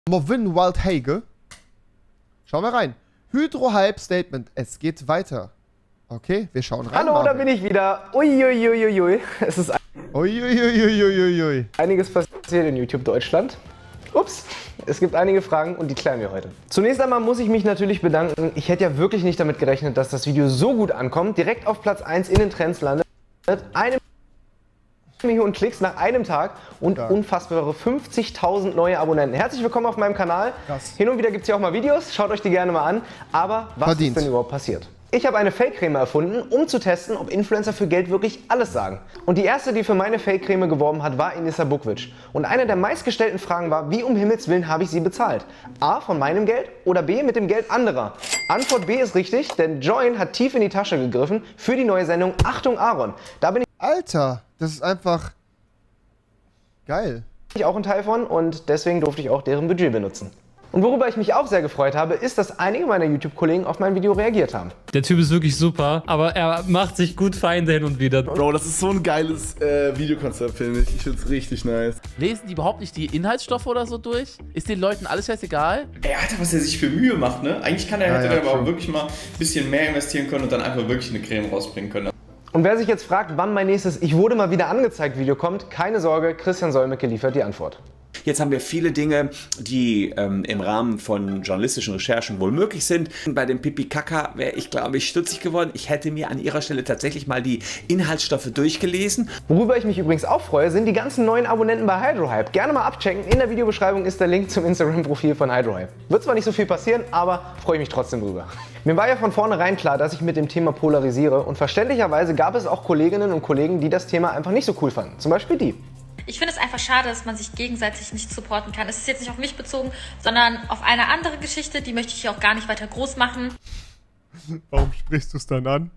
Movin Wild Hage. Schauen wir rein. Hydro-Hype Statement. Es geht weiter. Okay, wir schauen rein. Hallo, da bin ich wieder. Uiuiuiui. Es ist Uiuiuiui. einiges passiert in YouTube Deutschland. Ups, es gibt einige Fragen und die klären wir heute. Zunächst einmal muss ich mich natürlich bedanken. Ich hätte ja wirklich nicht damit gerechnet, dass das Video so gut ankommt. Direkt auf Platz 1 in den Trends landet. 1 Million Klicks nach einem Tag und unfassbare 50.000 neue Abonnenten. Herzlich willkommen auf meinem Kanal. Krass. Hin und wieder gibt es hier auch mal Videos. Schaut euch die gerne mal an. Aber was ist denn überhaupt passiert? Ich habe eine Fake-Creme erfunden, um zu testen, ob Influencer für Geld wirklich alles sagen. Und die erste, die für meine Fake-Creme geworben hat, war Inissa Bukvic. Und eine der meistgestellten Fragen war, wie um Himmels Willen habe ich sie bezahlt? A, von meinem Geld oder B, mit dem Geld anderer? Antwort B ist richtig, denn Join hat tief in die Tasche gegriffen für die neue Sendung Achtung Aaron. Da bin Alter, das ist einfach geil. ich auch ein Teil von und deswegen durfte ich auch deren Budget benutzen. Und worüber ich mich auch sehr gefreut habe, ist, dass einige meiner YouTube-Kollegen auf mein Video reagiert haben. Der Typ ist wirklich super, aber er macht sich gut Feinde hin und wieder. Bro, das ist so ein geiles Videokonzept, finde ich. Ich finde es richtig nice. Lesen die überhaupt nicht die Inhaltsstoffe oder so durch? Ist den Leuten alles scheißegal? Ey, Alter, was er sich für Mühe macht, ne? Eigentlich hätte er aber auch wirklich mal ein bisschen mehr investieren können und dann einfach wirklich eine Creme rausbringen können. Und wer sich jetzt fragt, wann mein nächstes Ich wurde mal wieder angezeigt Video kommt, keine Sorge, Christian Solmecke liefert die Antwort. Jetzt haben wir viele Dinge, die im Rahmen von journalistischen Recherchen wohl möglich sind. Bei dem Pipi Kaka wäre ich, glaube ich, stutzig geworden. Ich hätte mir an ihrer Stelle tatsächlich mal die Inhaltsstoffe durchgelesen. Worüber ich mich übrigens auch freue, sind die ganzen neuen Abonnenten bei Hydro-Hype. Gerne mal abchecken. In der Videobeschreibung ist der Link zum Instagram-Profil von Hydro-Hype. Wird zwar nicht so viel passieren, aber freue ich mich trotzdem drüber. Mir war ja von vornherein klar, dass ich mit dem Thema polarisiere und verständlicherweise gab es auch Kolleginnen und Kollegen, die das Thema einfach nicht so cool fanden. Zum Beispiel die. Ich finde es einfach schade, dass man sich gegenseitig nicht supporten kann. Es ist jetzt nicht auf mich bezogen, sondern auf eine andere Geschichte, die möchte ich hier auch gar nicht weiter groß machen. Warum sprichst du es dann an?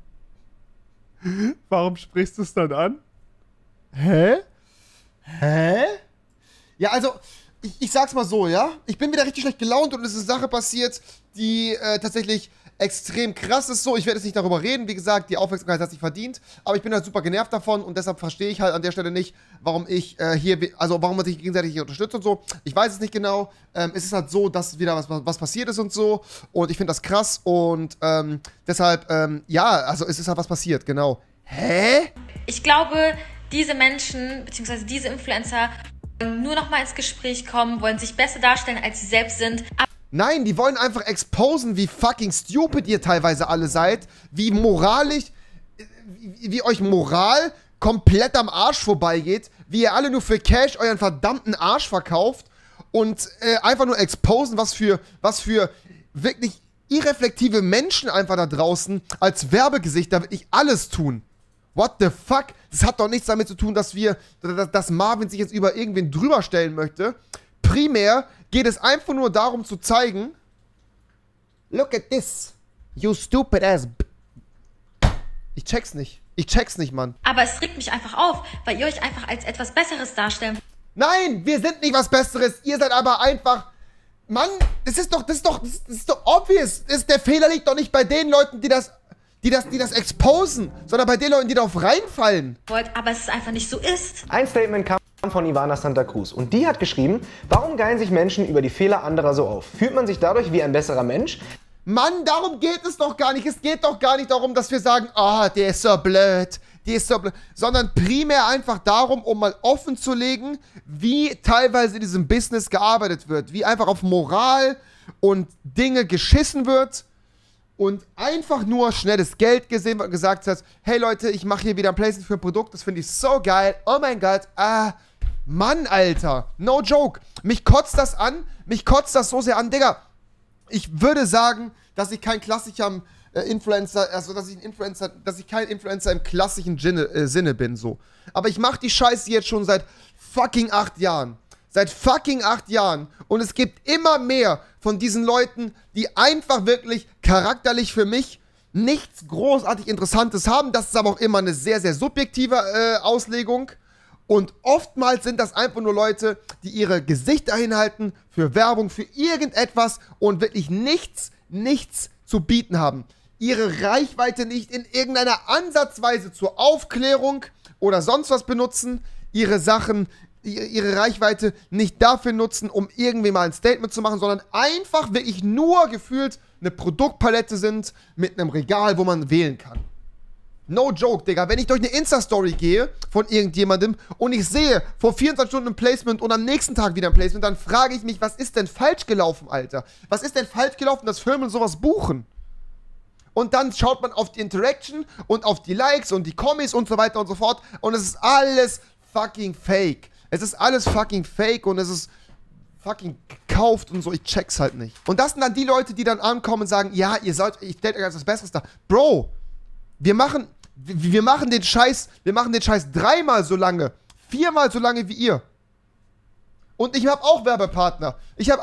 Warum sprichst du es dann an? Hä? Hä? Ja, also, ich sag's mal so, ja? Ich bin wieder richtig schlecht gelaunt und es ist eine Sache passiert, die tatsächlich extrem krass ist. So, ich werde jetzt nicht darüber reden. Wie gesagt, die Aufmerksamkeit hat sich verdient. Aber ich bin halt super genervt davon und deshalb verstehe ich halt an der Stelle nicht, warum ich warum man sich gegenseitig hier unterstützt und so. Ich weiß es nicht genau. Es ist halt so, dass wieder was passiert ist und so. Und ich finde das krass und deshalb, ja, also es ist halt was passiert, genau. Hä? Ich glaube, diese Menschen, beziehungsweise diese Influencer, wollen nur noch mal ins Gespräch kommen, wollen sich besser darstellen, als sie selbst sind. Nein, die wollen einfach exposen, wie fucking stupid ihr teilweise alle seid, wie moralisch, wie euch Moral komplett am Arsch vorbeigeht, wie ihr alle nur für Cash euren verdammten Arsch verkauft und einfach nur exposen, was für wirklich irreflektive Menschen einfach da draußen als Werbegesichter wirklich alles tun. What the fuck? Das hat doch nichts damit zu tun, dass Marvin sich jetzt über irgendwen drüber stellen möchte. Primär geht es einfach nur darum zu zeigen, look at this, you stupid ass Ich check's nicht, Mann. Aber es regt mich einfach auf, weil ihr euch einfach als etwas Besseres darstellen. Nein, wir sind nicht was Besseres, ihr seid aber einfach, Mann, das ist doch obvious. Der Fehler liegt doch nicht bei den Leuten, die das exposen, sondern bei den Leuten, die darauf reinfallen. Aber es einfach nicht so ist. Ein Statement kam von Ivana Santa Cruz und die hat geschrieben, warum geilen sich Menschen über die Fehler anderer so auf? Fühlt man sich dadurch wie ein besserer Mensch? Mann, darum geht es doch gar nicht. Es geht doch gar nicht darum, dass wir sagen, ah, der ist so blöd, sondern primär einfach darum, um mal offen zu legen, wie teilweise in diesem Business gearbeitet wird, wie einfach auf Moral und Dinge geschissen wird und einfach nur schnelles Geld gesehen wird und gesagt hat, hey Leute, ich mache hier wieder ein Placement für ein Produkt, das finde ich so geil, oh mein Gott, Mann, Alter, no joke, mich kotzt das an, mich kotzt das so sehr an, Digga, ich würde sagen, dass ich kein klassischer Influencer, also dass ich kein Influencer im klassischen Sinne bin, so. Aber ich mache die Scheiße jetzt schon seit fucking 8 Jahren. Seit fucking 8 Jahren. Und es gibt immer mehr von diesen Leuten, die einfach wirklich charakterlich für mich nichts großartig Interessantes haben. Das ist aber auch immer eine sehr, sehr subjektive Auslegung. Und oftmals sind das einfach nur Leute, die ihre Gesichter hinhalten für Werbung, für irgendetwas und wirklich nichts zu bieten haben. Ihre Reichweite nicht in irgendeiner Ansatzweise zur Aufklärung oder sonst was benutzen. Ihre Sachen ihre Reichweite nicht dafür nutzen, um irgendwie mal ein Statement zu machen, sondern einfach wirklich nur gefühlt eine Produktpalette sind mit einem Regal, wo man wählen kann. No joke, Digga. Wenn ich durch eine Insta-Story gehe von irgendjemandem und ich sehe vor 24 Stunden ein Placement und am nächsten Tag wieder ein Placement, dann frage ich mich, was ist denn falsch gelaufen, Alter? Was ist denn falsch gelaufen, dass Firmen sowas buchen? Und dann schaut man auf die Interaction und auf die Likes und die Kommis und so weiter und so fort und es ist alles fucking fake. Es ist alles fucking fake und es ist fucking gekauft und so, ich check's halt nicht. Und das sind dann die Leute, die dann ankommen und sagen, ja, ich stellt euch als was Besseres da. Bro, wir machen den Scheiß 3-mal so lange, 4-mal so lange wie ihr. Und ich habe auch Werbepartner.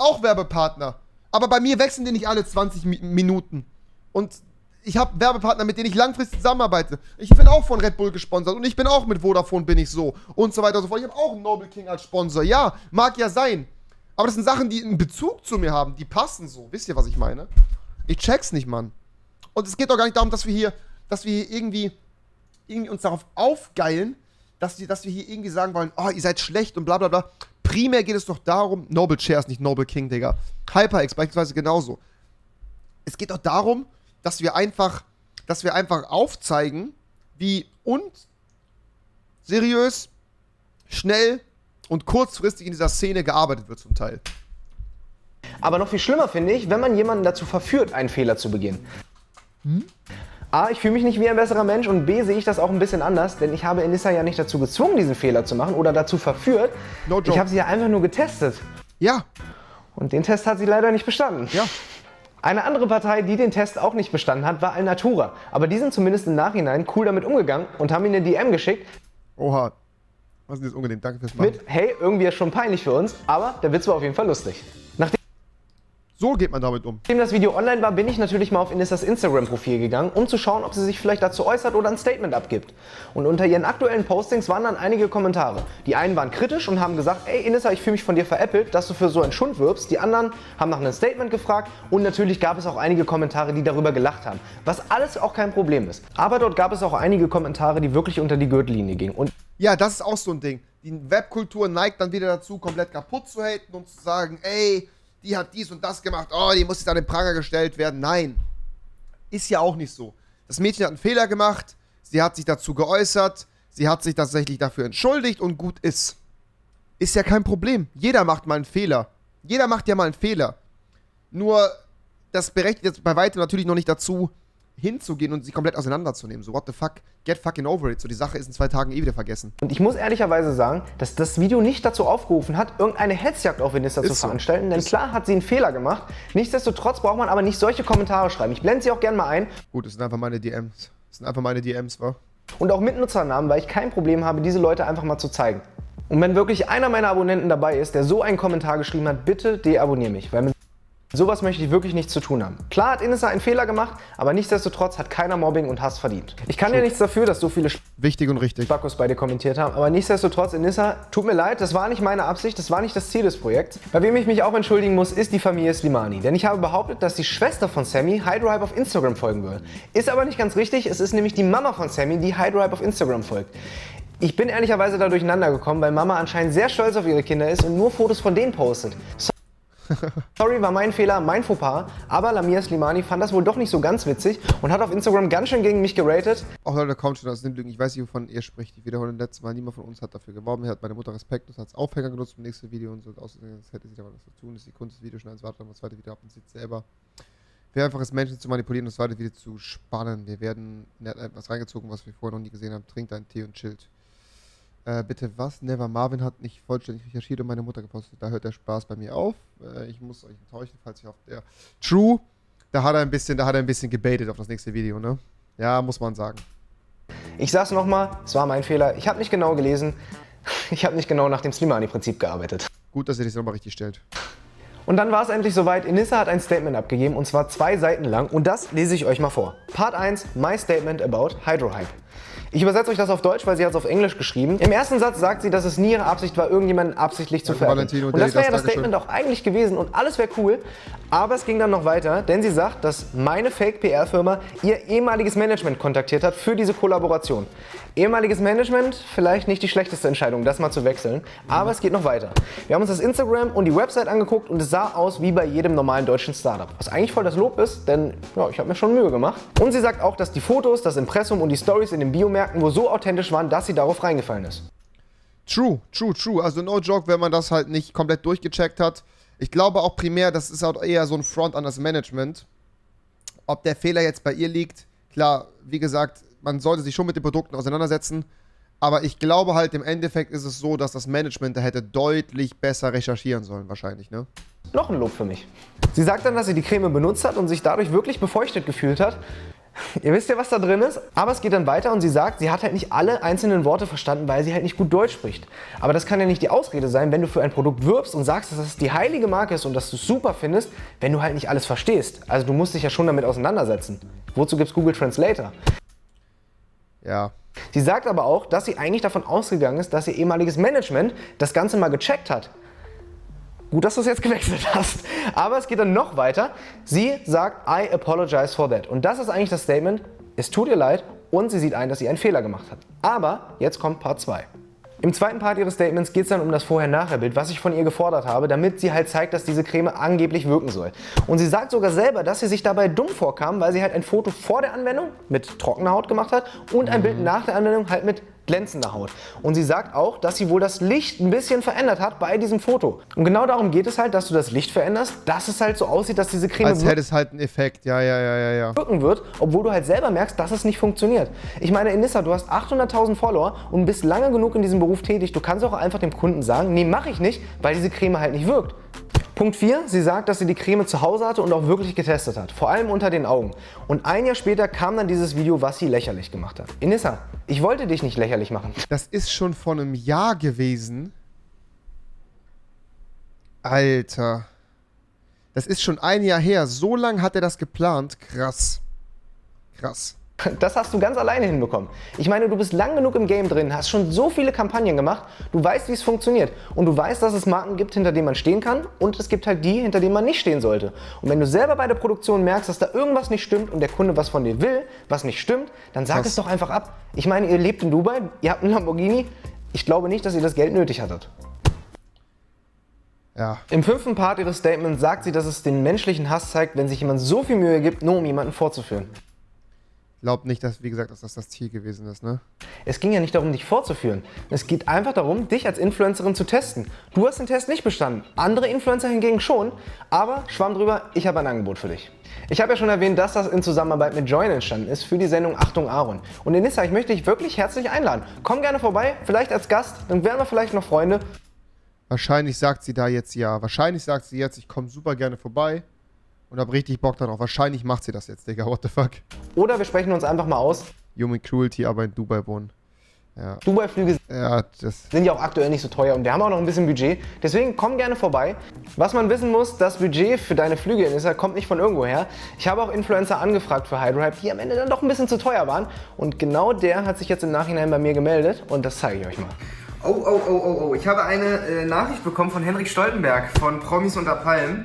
Aber bei mir wechseln die nicht alle 20 Minuten. Und ich habe Werbepartner, mit denen ich langfristig zusammenarbeite. Ich bin auch von Red Bull gesponsert und ich bin auch mit Vodafone bin ich so und so weiter und so fort. Ich habe auch einen Noble King als Sponsor. Ja, mag ja sein. Aber das sind Sachen, die einen Bezug zu mir haben. Die passen so. Wisst ihr, was ich meine? Ich check's nicht, Mann. Und es geht doch gar nicht darum, dass wir hier irgendwie uns darauf aufgeilen, dass wir hier irgendwie sagen wollen, oh, ihr seid schlecht und bla bla bla. Primär geht es doch darum, Noble Chairs, nicht Noble King, Digga. HyperX beispielsweise genauso. Es geht doch darum, dass wir einfach aufzeigen, wie unseriös, schnell und kurzfristig in dieser Szene gearbeitet wird zum Teil. Aber noch viel schlimmer finde ich, wenn man jemanden dazu verführt, einen Fehler zu begehen. A, ich fühle mich nicht wie ein besserer Mensch und B, sehe ich das auch ein bisschen anders, denn ich habe Enissa ja nicht dazu gezwungen, diesen Fehler zu machen oder dazu verführt. No joke. Ich habe sie ja einfach nur getestet. Ja. Und den Test hat sie leider nicht bestanden. Ja. Eine andere Partei, die den Test auch nicht bestanden hat, war Alnatura. Aber die sind zumindest im Nachhinein cool damit umgegangen und haben ihm eine DM geschickt. Oha. Was ist denn jetzt unangenehm? Danke fürs Machen. Mit, hey, irgendwie ist schon peinlich für uns, aber der Witz war auf jeden Fall lustig. So geht man damit um. Nachdem das Video online war, bin ich natürlich mal auf Enissas Instagram-Profil gegangen, um zu schauen, ob sie sich vielleicht dazu äußert oder ein Statement abgibt. Und unter ihren aktuellen Postings waren dann einige Kommentare. Die einen waren kritisch und haben gesagt, ey Enissa, ich fühle mich von dir veräppelt, dass du für so einen Schund wirbst. Die anderen haben nach einem Statement gefragt und natürlich gab es auch einige Kommentare, die darüber gelacht haben. Was alles auch kein Problem ist. Aber dort gab es auch einige Kommentare, die wirklich unter die Gürtellinie gingen. Und ja, das ist auch so ein Ding. Die Webkultur neigt dann wieder dazu, komplett kaputt zu haten und zu sagen, ey, die hat dies und das gemacht, oh, die muss jetzt an den Pranger gestellt werden. Nein, ist ja auch nicht so. Das Mädchen hat einen Fehler gemacht, sie hat sich dazu geäußert, sie hat sich tatsächlich dafür entschuldigt und gut ist. Ist ja kein Problem. Jeder macht mal einen Fehler. Jeder macht ja mal einen Fehler. Nur, das berechtigt jetzt bei weitem natürlich noch nicht dazu, hinzugehen und sie komplett auseinanderzunehmen. So, what the fuck? Get fucking over it. So, die Sache ist in 2 Tagen eh wieder vergessen. Und ich muss ehrlicherweise sagen, dass das Video nicht dazu aufgerufen hat, irgendeine Hetzjagd auf Enissa zu veranstalten. Denn klar hat sie einen Fehler gemacht. Nichtsdestotrotz braucht man aber nicht solche Kommentare schreiben. Ich blende sie auch gerne mal ein. Gut, das sind einfach meine DMs. Wa? Und auch mit Nutzernamen, weil ich kein Problem habe, diese Leute einfach mal zu zeigen. Und wenn wirklich einer meiner Abonnenten dabei ist, der so einen Kommentar geschrieben hat, bitte deabonniere mich. Weil mit sowas möchte ich wirklich nichts zu tun haben. Klar hat Enissa einen Fehler gemacht, aber nichtsdestotrotz hat keiner Mobbing und Hass verdient. Ich kann ja nichts dafür, dass so viele wichtig und richtig Spackos bei dir kommentiert haben, aber nichtsdestotrotz, Enissa, tut mir leid, das war nicht meine Absicht, das war nicht das Ziel des Projekts. Bei wem ich mich auch entschuldigen muss, ist die Familie Slimani. Denn ich habe behauptet, dass die Schwester von Sammy Hydrohype auf Instagram folgen will. Ist aber nicht ganz richtig, es ist nämlich die Mama von Sammy, die Hydrohype auf Instagram folgt. Ich bin ehrlicherweise da durcheinander gekommen, weil Mama anscheinend sehr stolz auf ihre Kinder ist und nur Fotos von denen postet. Sorry, war mein Fehler, mein Fauxpas, aber Lamia Slimani fand das wohl doch nicht so ganz witzig und hat auf Instagram ganz schön gegen mich geratet. Auch Leute, kommt schon aus den Lügen. Ich weiß nicht, wovon ihr spricht. Ich wiederhole das letzte Mal, niemand von uns hat dafür geworben. Hier hat meine Mutter respektlos als Aufhänger genutzt im nächsten Video und so. Außerdem hätte sie da was zu tun. Das ist die Kunst des Videoschneidens. Wartet das zweite Video ab und sieht selber. Wer einfach ist, Menschen zu manipulieren und das zweite Video zu spannen. Wir werden etwas reingezogen, was wir vorher noch nie gesehen haben. Trinkt einen Tee und chillt. Bitte was? Never Marvin hat nicht vollständig recherchiert und meine Mutter gepostet. Da hört der Spaß bei mir auf. Ich muss euch enttäuschen, falls ich auf der True, da hat er ein bisschen gebaitet auf das nächste Video, ne? Ja, muss man sagen. Ich sag's nochmal, es war mein Fehler. Ich habe nicht genau gelesen. Ich habe nicht genau nach dem Slimani-Prinzip gearbeitet. Gut, dass ihr das nochmal richtig stellt. Und dann war es endlich soweit. Enissa hat ein Statement abgegeben und zwar 2 Seiten lang und das lese ich euch mal vor. Part 1, My Statement about Hydrohype. Ich übersetze euch das auf Deutsch, weil sie hat es auf Englisch geschrieben. Im ersten Satz sagt sie, dass es nie ihre Absicht war, irgendjemanden absichtlich zu veräppeln. Und das wäre ja das Statement auch eigentlich gewesen und alles wäre cool. Aber es ging dann noch weiter, denn sie sagt, dass meine Fake-PR-Firma ihr ehemaliges Management kontaktiert hat für diese Kollaboration. Ehemaliges Management, vielleicht nicht die schlechteste Entscheidung, das mal zu wechseln, aber es geht noch weiter. Wir haben uns das Instagram und die Website angeguckt und es sah aus wie bei jedem normalen deutschen Startup. Was eigentlich voll das Lob ist, denn ja, ich habe mir schon Mühe gemacht. Und sie sagt auch, dass die Fotos, das Impressum und die Stories in den Biomärkten wohl so authentisch waren, dass sie darauf reingefallen ist. True. Also no joke, wenn man das halt nicht komplett durchgecheckt hat. Ich glaube auch primär, das ist auch eher so ein Front an das Management. Ob der Fehler jetzt bei ihr liegt, klar, wie gesagt, man sollte sich schon mit den Produkten auseinandersetzen, aber ich glaube halt, im Endeffekt ist es so, dass das Management da hätte deutlich besser recherchieren sollen, wahrscheinlich, ne? Noch ein Lob für mich. Sie sagt dann, dass sie die Creme benutzt hat und sich dadurch wirklich befeuchtet gefühlt hat. Ihr wisst ja, was da drin ist, aber es geht dann weiter und sie sagt, sie hat halt nicht alle einzelnen Worte verstanden, weil sie halt nicht gut Deutsch spricht. Aber das kann ja nicht die Ausrede sein, wenn du für ein Produkt wirbst und sagst, dass das die heilige Marke ist und dass du es super findest, wenn du halt nicht alles verstehst. Also du musst dich ja schon damit auseinandersetzen. Wozu gibt's Google Translator? Ja. Sie sagt aber auch, dass sie eigentlich davon ausgegangen ist, dass ihr ehemaliges Management das Ganze mal gecheckt hat. Gut, dass du es jetzt gewechselt hast. Aber es geht dann noch weiter. Sie sagt, I apologize for that. Und das ist eigentlich das Statement, es tut ihr leid und sie sieht ein, dass sie einen Fehler gemacht hat. Aber jetzt kommt Part 2. Im zweiten Part ihres Statements geht es dann um das Vorher-Nachher-Bild, was ich von ihr gefordert habe, damit sie halt zeigt, dass diese Creme angeblich wirken soll. Und sie sagt sogar selber, dass sie sich dabei dumm vorkam, weil sie halt ein Foto vor der Anwendung mit trockener Haut gemacht hat und ein Bild nach der Anwendung halt mit glänzender Haut. Und sie sagt auch, dass sie wohl das Licht ein bisschen verändert hat bei diesem Foto. Und genau darum geht es halt, dass du das Licht veränderst, dass es halt so aussieht, dass diese Creme als hätte es halt einen Effekt, ja. wirken wird, obwohl du halt selber merkst, dass es nicht funktioniert. Ich meine, Inissa, du hast 800.000 Follower und bist lange genug in diesem Beruf tätig. Du kannst auch einfach dem Kunden sagen, nee, mache ich nicht, weil diese Creme halt nicht wirkt. Punkt 4, sie sagt, dass sie die Creme zu Hause hatte und auch wirklich getestet hat, vor allem unter den Augen. Und ein Jahr später kam dann dieses Video, was sie lächerlich gemacht hat. Inissa, ich wollte dich nicht lächerlich machen. Das ist schon vor einem Jahr gewesen. Alter. Das ist schon ein Jahr her. So lange hat er das geplant. Krass. Krass. Das hast du ganz alleine hinbekommen. Ich meine, du bist lang genug im Game drin, hast schon so viele Kampagnen gemacht, du weißt, wie es funktioniert. Und du weißt, dass es Marken gibt, hinter denen man stehen kann und es gibt halt die, hinter denen man nicht stehen sollte. Und wenn du selber bei der Produktion merkst, dass da irgendwas nicht stimmt und der Kunde was von dir will, was nicht stimmt, dann sag es doch einfach ab. Ich meine, ihr lebt in Dubai, ihr habt einen Lamborghini. Ich glaube nicht, dass ihr das Geld nötig hattet. Ja. Im 5. Part ihres Statements sagt sie, dass es den menschlichen Hass zeigt, wenn sich jemand so viel Mühe gibt, nur um jemanden vorzuführen. Glaubt nicht, dass, wie gesagt, dass das Ziel gewesen ist, ne? Es ging ja nicht darum, dich vorzuführen. Es geht einfach darum, dich als Influencerin zu testen. Du hast den Test nicht bestanden, andere Influencer hingegen schon, aber schwamm drüber, ich habe ein Angebot für dich. Ich habe ja schon erwähnt, dass das in Zusammenarbeit mit Join entstanden ist für die Sendung Achtung Aaron. Und Inissa, ich möchte dich wirklich herzlich einladen. Komm gerne vorbei, vielleicht als Gast, dann werden wir vielleicht noch Freunde. Wahrscheinlich sagt sie da jetzt ja. Wahrscheinlich sagt sie jetzt, ich komme super gerne vorbei. Und hab richtig Bock dann auch. Wahrscheinlich macht sie das jetzt, Digga. What the fuck? Oder wir sprechen uns einfach mal aus. Human Cruelty, aber in Dubai wohnen. Ja. Dubai-Flüge sind ja auch aktuell nicht so teuer und wir haben auch noch ein bisschen Budget. Deswegen komm gerne vorbei. Was man wissen muss, das Budget für deine Flüge in Inissa kommt nicht von irgendwo her. Ich habe auch Influencer angefragt für Hydrohype, die am Ende dann doch ein bisschen zu teuer waren. Und genau der hat sich jetzt im Nachhinein bei mir gemeldet und das zeige ich euch mal. Oh. Ich habe eine Nachricht bekommen von Henrik Stoltenberg von Promis unter Palmen.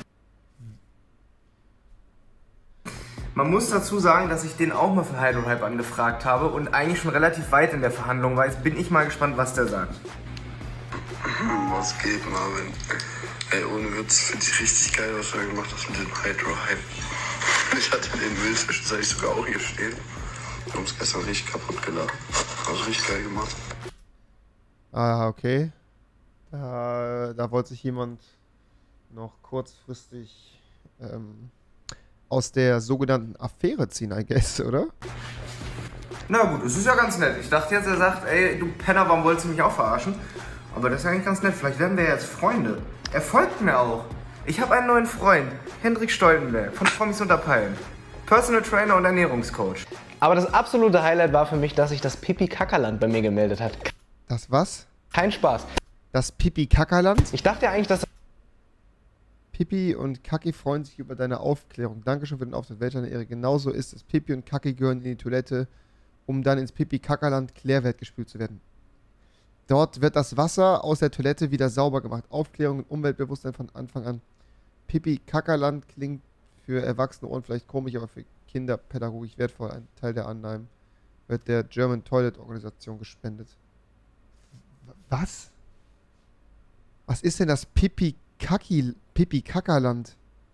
Man muss dazu sagen, dass ich den auch mal für Hydrohype angefragt habe und eigentlich schon relativ weit in der Verhandlung war. Jetzt bin ich mal gespannt, was der sagt. Was geht, Marvin? Ey, ohne Witz, finde ich richtig geil, was du da gemacht hast mit dem Hydrohype. Ich hatte den Müllfisch, das hatte ich sogar auch hier stehen. Wir haben es gestern richtig kaputt gelacht. Also richtig geil gemacht. Ah, okay. Da wollte sich jemand noch kurzfristig aus der sogenannten Affäre ziehen, I guess, oder? Na gut, es ist ja ganz nett. Ich dachte jetzt, er sagt, ey, du Penner, warum wolltest du mich auch verarschen? Aber das ist ja eigentlich ganz nett. Vielleicht werden wir ja jetzt Freunde. Er folgt mir auch. Ich habe einen neuen Freund, Henrik Stoltenberg von Promis unter Palmen. Personal Trainer und Ernährungscoach. Aber das absolute Highlight war für mich, dass sich das Pipi-Kackerland bei mir gemeldet hat. Das was? Kein Spaß. Das Pipi-Kackerland? Ich dachte ja eigentlich, dass... Pippi und Kaki freuen sich über deine Aufklärung. Dankeschön für den Auftritt. Welch eine Ehre. Genauso ist es. Pippi und Kaki gehören in die Toilette, um dann ins Pipi-Kackerland Klärwerk gespült zu werden. Dort wird das Wasser aus der Toilette wieder sauber gemacht. Aufklärung und Umweltbewusstsein von Anfang an. Pipi-Kackerland klingt für erwachsene Ohren vielleicht komisch, aber für Kinder pädagogisch wertvoll. Ein Teil der Annahmen wird der German Toilet Organisation gespendet. Was? Was ist denn das Pipi-Kackerland?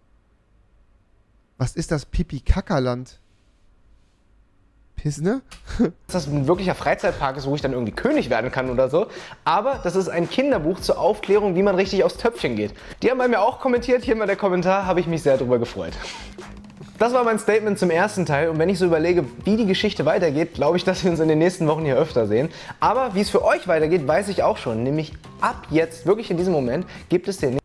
Was ist das Pipi-Kackerland? Pissne? Dass das ein wirklicher Freizeitpark ist, wo ich dann irgendwie König werden kann oder so. Aber das ist ein Kinderbuch zur Aufklärung, wie man richtig aufs Töpfchen geht. Die haben bei mir auch kommentiert. Hier mal der Kommentar, habe ich mich sehr drüber gefreut. Das war mein Statement zum ersten Teil und wenn ich so überlege, wie die Geschichte weitergeht, glaube ich, dass wir uns in den nächsten Wochen hier öfter sehen. Aber wie es für euch weitergeht, weiß ich auch schon. Nämlich ab jetzt, wirklich in diesem Moment, gibt es den